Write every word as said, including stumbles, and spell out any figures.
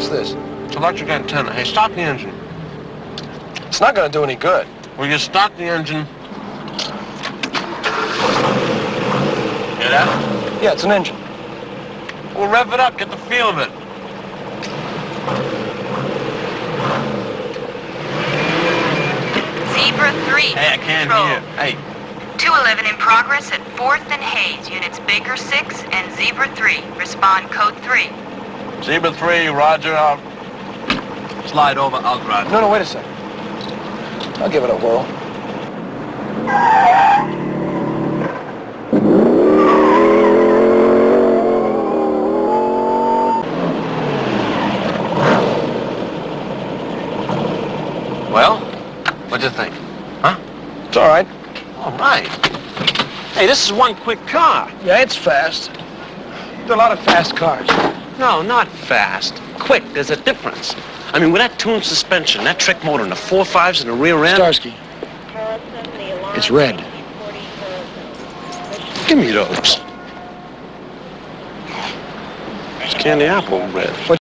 What's this? It's electric antenna. Hey, start the engine. It's not gonna do any good. Will you start the engine? Hear that? Yeah, it's an engine. Well, rev it up. Get the feel of it. Zebra three. Hey, I can't control. hear. Hey. two eleven in progress at fourth and Hayes. Units Baker six and Zebra three. Respond code three. Zebra three, roger. I'll slide over. I'll drive. No, no, wait a second. I'll give it a whirl. Well, what'd you think? Huh? It's all right. All right. Hey, this is one quick car. Yeah, it's fast. There are a lot of fast cars. No, not fast. Quick, there's a difference. I mean, with that tuned suspension, that trick motor, and the four fives in the rear end... Starsky. It's red. Give me those. It's candy apple red.